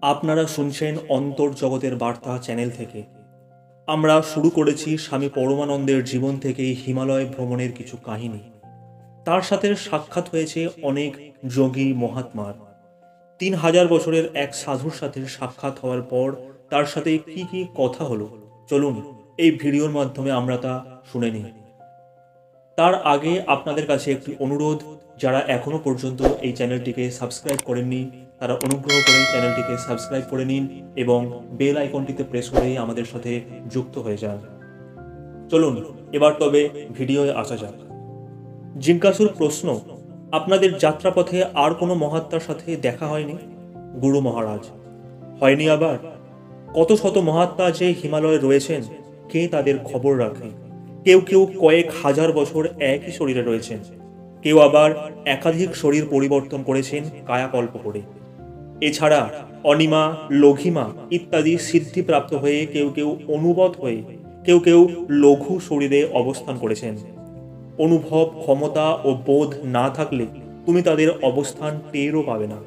আপনারা শুনছেন অন্তর্জগতের বার্তা চ্যানেল থেকে। আমরা শুরু করেছি স্বামী পরমানন্দের জীবন থেকে হিমালয় ভ্রমণের কিছু কাহিনী। তার সাথে সাক্ষাৎ হয়েছে অনেক যোগী মহাত্মার। ৩,০০০ বছরের এক সাধুর সাথে সাক্ষাৎ হওয়ার পর তার সাথে কি কি কথা হলো, চলুন এই ভিডিওর মাধ্যমে আমরা তা শুনে নিই। তার আগে আপনাদের কাছে একটি অনুরোধ, যারা এখনো পর্যন্ত এই চ্যানেলটিকে সাবস্ক্রাইব করেননি তারা অনুগ্রহ করে চ্যানেলটিকে সাবস্ক্রাইব করে নিন এবং বেল আইকনটিতে প্রেস করেই আমাদের সাথে যুক্ত হয়ে যান। চলুন এবার তবে ভিডিওয়ে আসা যাক। জিজ্ঞাসুর প্রশ্ন, আপনাদের যাত্রাপথে আর কোনো মহাত্মার সাথে দেখা হয়নি? গুরু মহারাজ, হয়নি। আবার কত শত মহাত্মা যে হিমালয়ে রয়েছেন, কে তাদের খবর রাখে? কেউ কেউ কয়েক হাজার বছর একই শরীরে রয়েছেন, কেউ আবার একাধিক শরীর পরিবর্তন করেছেন কায়াকল্প করে। এছাড়া অনিমা, লঘিমা ইত্যাদি সিদ্ধিপ্রাপ্ত হয়ে কেউ কেউ অনুবত হয়ে কেউ কেউ লঘু শরীরে অবস্থান করেছেন। অনুভব, ক্ষমতা ও বোধ না থাকলে তুমি তাদের অবস্থান টেরও পাবে না।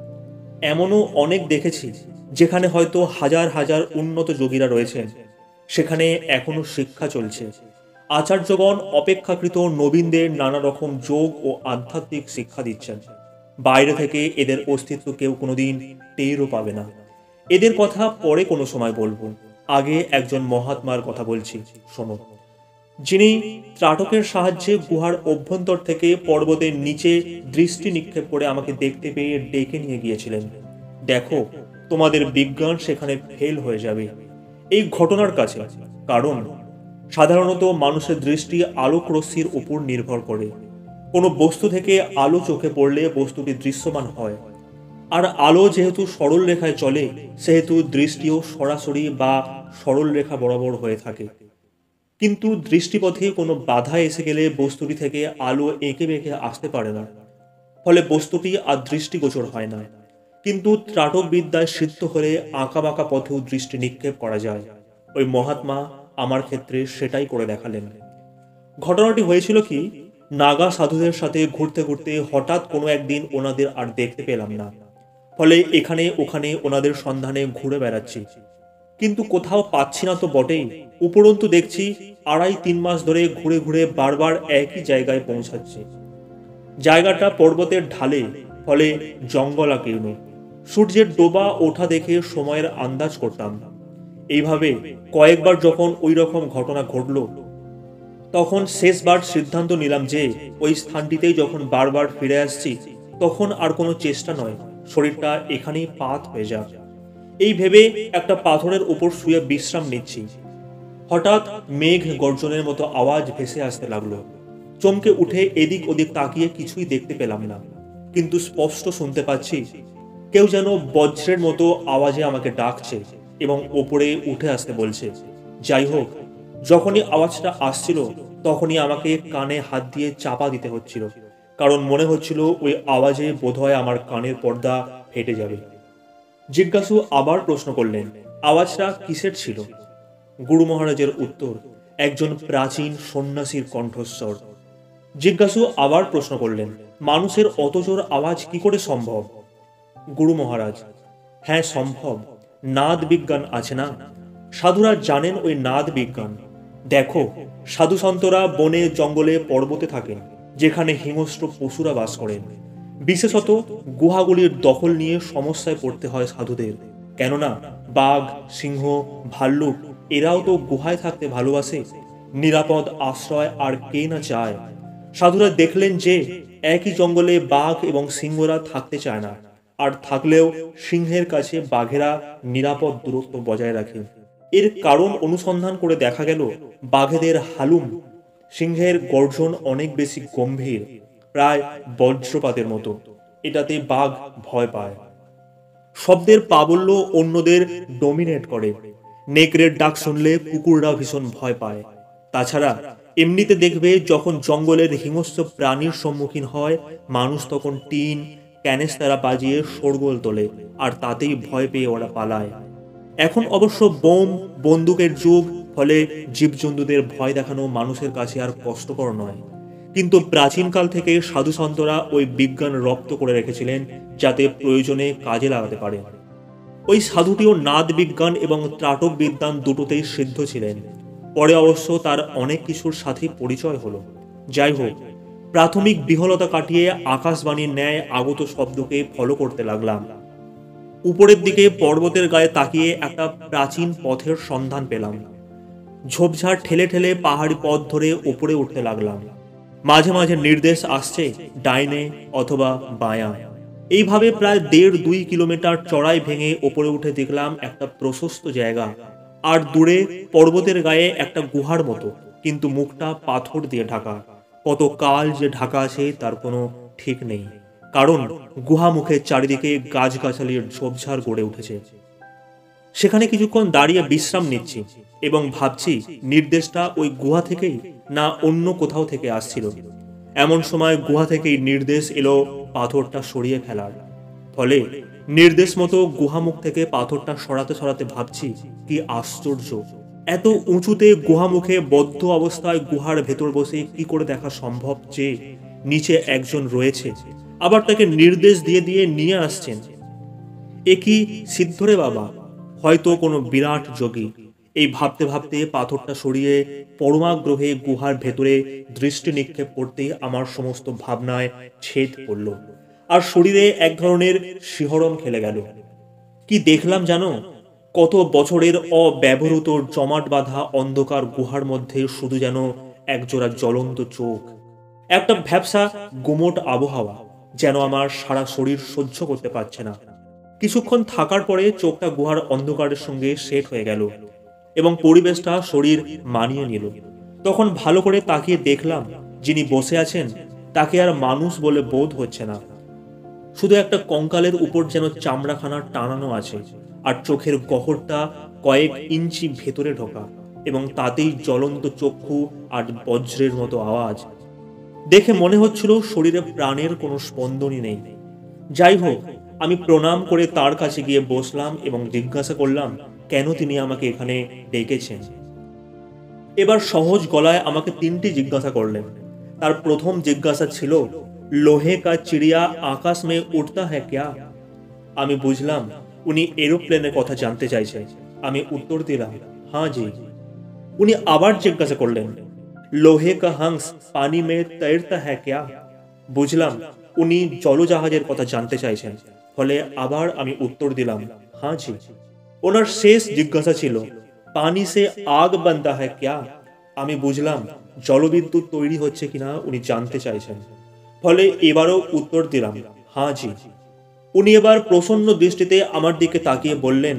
এমনও অনেক দেখেছি যেখানে হয়তো হাজার হাজার উন্নত যোগীরা রয়েছেন, সেখানে এখনো শিক্ষা চলছে। আচার্যগণ অপেক্ষাকৃত নবীনদের নানা রকম যোগ ও আধ্যাত্মিক শিক্ষা দিচ্ছেন। বাইরে থেকে এদের অস্তিত্ব কেউ কোনোদিন টেরও পাবে না। এদের কথা পরে কোনো সময় বলবো, আগে একজন মহাত্মার কথা বলছি, শোনো। যিনি ত্রাটকের সাহায্যে গুহার অভ্যন্তর থেকে পর্বতের নিচে দৃষ্টি নিক্ষেপ করে আমাকে দেখতে পেয়ে ডেকে নিয়ে গিয়েছিলেন। দেখো, তোমাদের বিজ্ঞান সেখানে ফেল হয়ে যাবে এই ঘটনার কাছে। কারণ সাধারণত মানুষের দৃষ্টি আলোক রশ্মির উপর নির্ভর করে। কোনো বস্তু থেকে আলো চোখে পড়লে বস্তুটি দৃশ্যমান হয়, আর আলো যেহেতু সরল রেখায় চলে সেহেতু দৃষ্টিও সরাসরি বা সরল রেখা বরাবর হয়ে থাকে। কিন্তু দৃষ্টিপথে কোনো বাধা এসে গেলে বস্তুটি থেকে আলো এঁকে বেঁকে আসতে পারে না, ফলে বস্তুটি আর দৃষ্টিগোচর হয় না। কিন্তু ত্রাটক বিদ্যায় সিদ্ধ হলে আঁকা বাঁকা পথেও দৃষ্টি নিক্ষেপ করা যায়। ওই মহাত্মা আমার ক্ষেত্রে সেটাই করে দেখালেন। ঘটনাটি হয়েছিল কি, নাগা সাধুদের সাথে ঘুরতে ঘুরতে হঠাৎ কোনো একদিন ওনাদের আর দেখতে পেলাম না। ফলে এখানে ওখানে ওনাদের সন্ধানে ঘুরে বেড়াচ্ছি, কিন্তু কোথাও পাচ্ছি না তো বটেই, উপরন্তু দেখছি ২.৫-৩ মাস ধরে ঘুরে ঘুরে বারবার একই জায়গায় পৌঁছাচ্ছে। জায়গাটা পর্বতের ঢালে, ফলে জঙ্গলাকীর্ণ। সূর্যের ডোবা ওঠা দেখে সময়ের আন্দাজ করতাম। এইভাবে কয়েকবার যখন ওই রকম ঘটনা ঘটল, তখন শেষবার সিদ্ধান্ত নিলাম যে ওই স্থানটিতেই যখন বারবার ফিরে আসছি, তখন আর কোনো চেষ্টা নয়, শরীরটা এখানেই পাত হয়ে যাক। এই ভেবে একটা পাথরের উপর শুয়ে বিশ্রাম নিচ্ছি। হঠাৎ মেঘ গর্জনের মতো আওয়াজ ভেসে আসতে লাগলো। চমকে উঠে এদিক ওদিক তাকিয়ে কিছুই দেখতে পেলাম না, কিন্তু স্পষ্ট শুনতে পাচ্ছি কেউ যেন বজ্রের মতো আওয়াজে আমাকে ডাকছে এবং ওপরে উঠে আসতে বলছে। যাই হোক, যখনই আওয়াজটা আসছিল তখনই আমাকে কানে হাত দিয়ে চাপা দিতে হচ্ছিল, কারণ মনে হচ্ছিল ওই আওয়াজে বোধহয় আমার কানের পর্দা ফেটে যাবে। জিজ্ঞাসু আবার প্রশ্ন করলেন, আওয়াজটা কিসের ছিল? গুরু মহারাজের উত্তর, একজন প্রাচীন সন্ন্যাসীর কণ্ঠস্বর। জিজ্ঞাসু আবার প্রশ্ন করলেন, মানুষের অত জোর আওয়াজ কি করে সম্ভব? গুরু মহারাজ, হ্যাঁ সম্ভব, নাদ বিজ্ঞান আছে না, সাধুরা জানেন ওই নাদ বিজ্ঞান। দেখো, সাধু সন্তরা বনে জঙ্গলে পর্বতে থাকেন, যেখানে হিংস্র পশুরা বাস করেন। বিশেষত গুহাগুলির দখল নিয়ে সমস্যায় পড়তে হয় সাধুদের, কেননা বাঘ, সিংহ, ভাল্লুক এরাও তো গুহায় থাকতে ভালোবাসে। নিরাপদ আশ্রয় আর কে না চায়। সাধুরা দেখলেন যে একই জঙ্গলে বাঘ এবং সিংহরা থাকতে চায় না, আর থাকলেও সিংহের কাছে বাঘেরা নিরাপদ দূরত্ব বজায় রাখে। এর কারণ অনুসন্ধান করে দেখা গেল, বাঘেদের হালুম, সিংহের গর্জন অনেক বেশি গম্ভীর, প্রায় বজ্রপাতের মতো। এটাতে বাঘ ভয় পায়। শব্দের প্রাবল্য অন্যদের ডমিনেট করে। নেকড়ের ডাক শুনলে কুকুররা ভীষণ ভয় পায়। তাছাড়া এমনিতে দেখবে, যখন জঙ্গলের হিংস্র প্রাণীর সম্মুখীন হয় মানুষ, তখন টিন, ক্যানেস্তারা বাজিয়ে শোরগোল তোলে, আর তাতেই ভয় পেয়ে ওরা পালায়। এখন অবশ্য বোম, বন্দুকের যুগ, ফলে জীবজন্তুদের ভয় দেখানো মানুষের কাছে আর কষ্টকর নয়। কিন্তু প্রাচীনকাল থেকে সাধু সন্তরা ওই বিজ্ঞান রপ্ত করে রেখেছিলেন, যাতে প্রয়োজনে কাজে লাগাতে পারেন। ওই সাধুটিও নাদ বিজ্ঞান এবং ত্রাটক বিদ্যান দুটোতেই সিদ্ধ ছিলেন। পরে অবশ্য তার অনেক কিছুর সাথে পরিচয় হলো। যাই হোক, প্রাথমিক বিহলতা কাটিয়ে আকাশবাণীর ন্যায় আগত শব্দকে ফলো করতে লাগলাম। উপরের দিকে পর্বতের গায়ে তাকিয়ে একটা প্রাচীন পথের সন্ধান পেলাম। ঝোপঝাড় ঠেলে ঠেলে পাহাড়ি পথ ধরে উপরে উঠতে লাগলাম। মাঝে মাঝে নির্দেশ আসছে ডাইনে অথবা বাঁয়া। এইভাবে প্রায় 1.5-2 কিলোমিটার চড়াই ভেঙে ওপরে উঠে দেখলাম একটা প্রশস্ত জায়গা, আর দূরে পর্বতের গায়ে একটা গুহার মতো, কিন্তু মুখটা পাথর দিয়ে ঢাকা। কত কাল যে ঢাকা আছে তার কোনো ঠিক নেই, কারণ গুহা মুখের চারিদিকে গাছগাছালির ঝোপঝাড় গড়ে উঠেছে। সেখানে কিছুক্ষণ দাঁড়িয়ে বিশ্রাম নিচ্ছি এবং ভাবছি নির্দেশটা ওই গুহা থেকেই না অন্য কোথাও থেকে আসছিল। এমন সময় গুহা থেকেই নির্দেশ এলো পাথরটা সরিয়ে ফেলার। ফলে নির্দেশ মতো গুহামুখ থেকে পাথরটা সরাতে সরাতে ভাবছি, কি আশ্চর্য, এত উঁচুতে গুহামুখে বদ্ধ অবস্থায় গুহার ভেতর বসে কি করে দেখা সম্ভব যে নিচে একজন রয়েছে, আবার তাকে নির্দেশ দিয়ে দিয়ে নিয়ে আসছেন। এ কি সিদ্ধ রে বাবা, হয়তো কোনো বিরাট যোগী। এই ভাবতে ভাবতে পাথরটা সরিয়ে পরমাগ্রহে গুহার ভেতরে দৃষ্টি নিক্ষেপ করতেই আমার সমস্ত ভাবনায় ছেদ পড়ল, আর শরীরে এক ধরনের শিহরণ খেলে গেল। কি দেখলাম জানো? কত বছরের অব্যবহৃত জমাট বাঁধা অন্ধকার গুহার মধ্যে শুধু যেন একজোড়া জ্বলন্ত চোখ, একটা ভ্যাপসা গুমোট আবহাওয়া যেন আমার সারা শরীর সহ্য করতে পারছে না। কিছুক্ষণ থাকার পরে চোখটা গুহার অন্ধকারের সঙ্গে সেট হয়ে গেল এবং পরিবেশটা শরীর মানিয়ে নিল। তখন ভালো করে তাকিয়ে দেখলাম যিনি বসে আছেন তাকে আর মানুষ বলে বোধ হচ্ছে না। শুধু একটা কঙ্কালের উপর যেন চামড়াখানা টানানো আছে, আর চোখের গহরটা কয়েক ইঞ্চি ভেতরে ঢোকা, এবং তাতেই জ্বলন্ত চক্ষু আর বজ্রের মতো আওয়াজ। দেখে মনে হচ্ছিল শরীরে প্রাণের কোনো স্পন্দনই নেই। যাই হোক, আমি প্রণাম করে তার কাছে গিয়ে বসলাম এবং জিজ্ঞাসা করলাম কেন তিনি আমাকে এখানে ডেকেছেন। এবার সহজ গলায় আমাকে 3টি জিজ্ঞাসা করলেন। তার প্রথম জিজ্ঞাসা ছিল, লোহে কা চিড়িয়া আকাশ মে উঠতা হ্যাঁ ক্যা? আমি বুঝলাম উনি এরোপ্লেনের কথা জানতে চাইছেন। আমি উত্তর দিলাম, হ্যাঁ জি। উনি আবার জিজ্ঞাসা করলেন, লোহে কা হংস পানি মে তৈরতা হ্যাঁ ক্যা? বুঝলাম উনি জলজাহাজের কথা জানতে চাইছেন। ফলে আবার আমি উত্তর দিলাম, হ্যাঁ জি। ওনার শেষ জিজ্ঞাসা ছিল, পানি সে আগ বানতা হ্যাঁ ক্যা? আমি বুঝলাম জলবিদ্যুৎ তৈরি হচ্ছে কিনা উনি জানতে চাইছেন। ফলে এবারও উত্তর দিলাম, হ্যাঁ জি। উনি এবার প্রসন্ন দৃষ্টিতে আমার দিকে তাকিয়ে বললেন,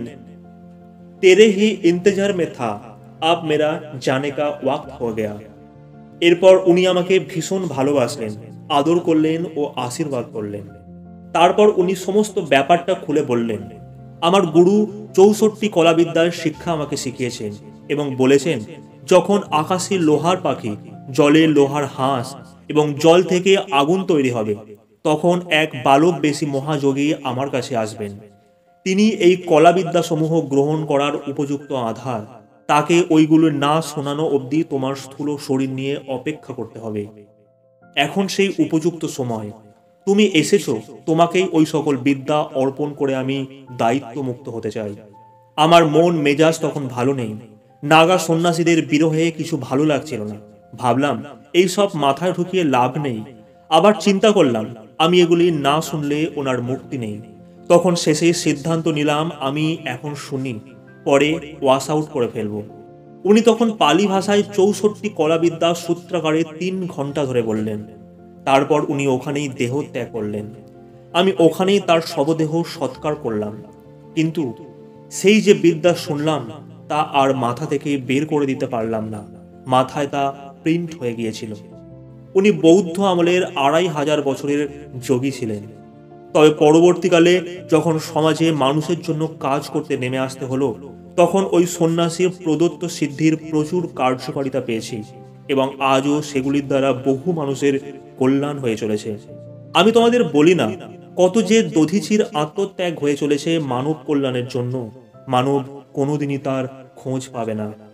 তেরে হি ইন্তজার মে থা, আব মেরা জানে কা ওয়াক্ত হো গয়া। এরপর উনি আমাকে ভীষণ ভালোবাসলেন, আদর করলেন ও আশীর্বাদ করলেন। তারপর উনি সমস্ত ব্যাপারটা খুলে বললেন। আমার গুরু 64 কলাবিদ্যার শিক্ষা আমাকে শিখিয়েছেন এবং বলেছেন, যখন আকাশে লোহার পাখি, জলে লোহার হাঁস এবং জল থেকে আগুন তৈরি হবে, তখন এক বালক বেশি মহাযোগী আমার কাছে আসবেন। তিনি এই কলাবিদ্যা সমূহ গ্রহণ করার উপযুক্ত আধার। তাকে ওইগুলো না শোনানো অবধি তোমার স্থূল শরীর নিয়ে অপেক্ষা করতে হবে। এখন সেই উপযুক্ত সময়। তুমি এসেছো, তোমাকেই ওই সকল বিদ্যা অর্পণ করে আমি দায়িত্ব মুক্ত হতে চাই। আমার মন মেজাজ তখন ভালো নেই। নাগা সন্ন্যাসীদের বিরহে কিছু ভালো লাগছিল না। ভাবলাম এইসব মাথায় ঢুকিয়ে লাভ নেই। আবার চিন্তা করলাম আমি এগুলি না শুনলে ওনার মুক্তি নেই। তখন শেষে সিদ্ধান্ত নিলাম আমি এখন শুনি, পরে ওয়াশ আউট করে ফেলব। উনি তখন পালি ভাষায় 64 কলাবিদ্যা সূত্রাকারে 3 ঘন্টা ধরে বললেন। তারপর উনি ওখানেই দেহ ত্যাগ করলেন। আমি ওখানেই তার শবদেহ সৎকার করলাম। কিন্তু সেই যে বিদ্যা শুনলাম তা আর মাথা থেকে বের করে দিতে পারলাম না। মাথায় তা প্রিন্ট হয়ে গিয়েছিল। উনি বৌদ্ধ আমলের 2500 বছরের যোগী ছিলেন। তবে পরবর্তীকালে যখন সমাজে মানুষের জন্য কাজ করতে নেমে আসতে হলো, তখন ওই সন্ন্যাসীর প্রদত্ত সিদ্ধির প্রচুর কার্যকারিতা পেয়েছি এবং আজও সেগুলির দ্বারা বহু মানুষের কল্যাণ হয়ে চলেছে। আমি তোমাদের বলি না কত যে দধিচির আত্মত্যাগ হয়ে চলেছে মানব কল্যাণের জন্য। মানব কোনোদিনই তার খোঁজ পাবে না।